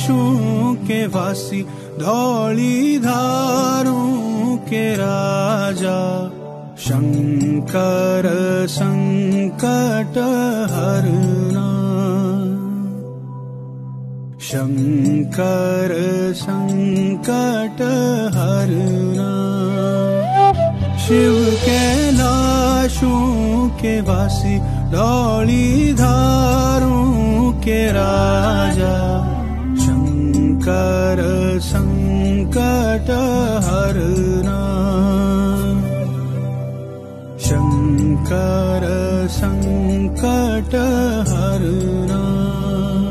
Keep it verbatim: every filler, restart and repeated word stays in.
कैलाशों के वासी, धौली धारों के राजा, शंकर संकट हरना, शंकर संकट हरना। शिव कैलाशों के वासी, धौली धारों के राजा, शंकर संकट हरना, शंकर संकट हरना।